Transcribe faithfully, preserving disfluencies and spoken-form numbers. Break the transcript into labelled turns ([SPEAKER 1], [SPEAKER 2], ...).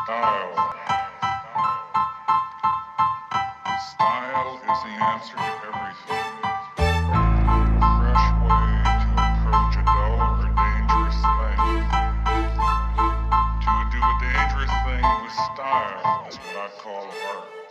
[SPEAKER 1] Style. Style is the answer to everything. A fresh way to approach a dull or dangerous thing. To do a dangerous thing with style is what I call art.